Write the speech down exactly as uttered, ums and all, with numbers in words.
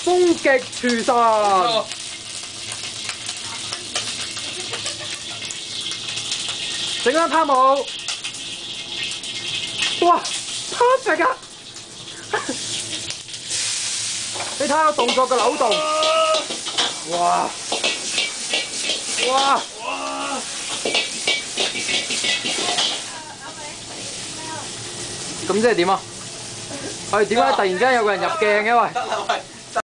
風極廚神。整翻湯姆。哇 ，perfect 啊！你睇下個動作嘅扭動。哇！哇！咁即係點啊？係點解突然間有個人入鏡嘅喂？